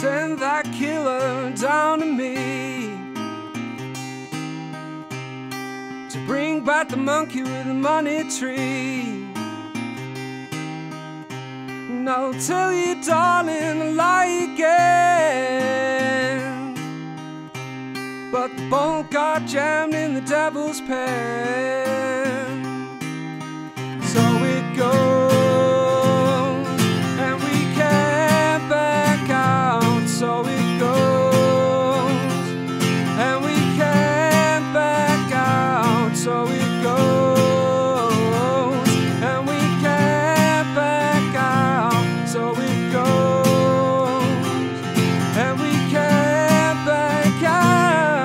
Send that killer down to me to bring back the monkey with the money tree. And I'll tell you, darling, a lie again, but the bolt got jammed in the devil's pen. So it goes, and we can't back out. So it goes, and we can't back out. So it goes, and we can't back out. So it goes, and we can't back out.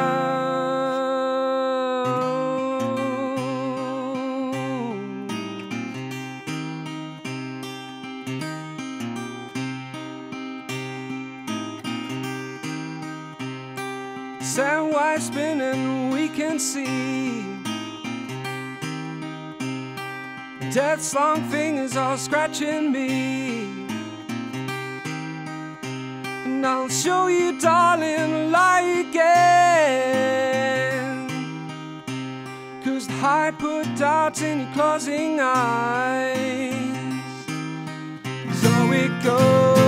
Sand white spinning, we can see death's long fingers are scratching me. And I'll show you, darling, a lie again, 'cause the high put doubts in your closing eyes. So it goes.